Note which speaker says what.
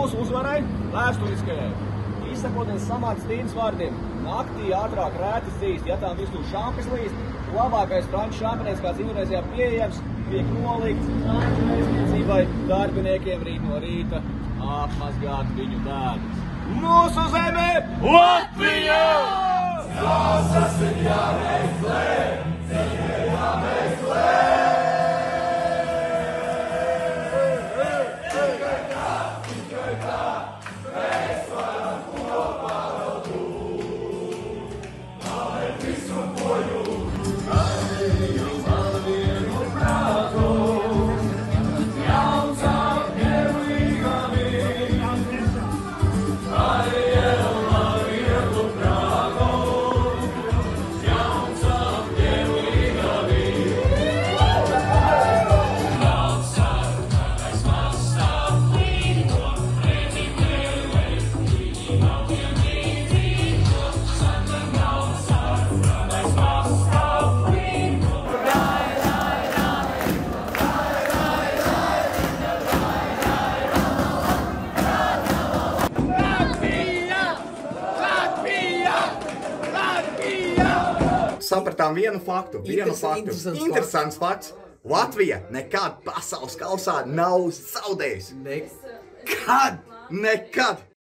Speaker 1: mūsu uzvarai vēsturiskajai. Izsakoties samātas tīnas vārdiem, naktī ātrāk rētas dzīst, ja tām visu šampis līst, labākais franču šampanēs, kāds Indonēzijā pieejams, tiek nolikts franču vēstniecībai darbiniekiem rīt no rīta apmazgāt viņu dēļus. Mūsu zeme Latvija! Jāsas ir jāmeklē, dzīve jāmeklē!
Speaker 2: Sapratām vienu faktu. Interesants fakts. Latvija nekad pasaules kausā nav zaudējusi. Nekad!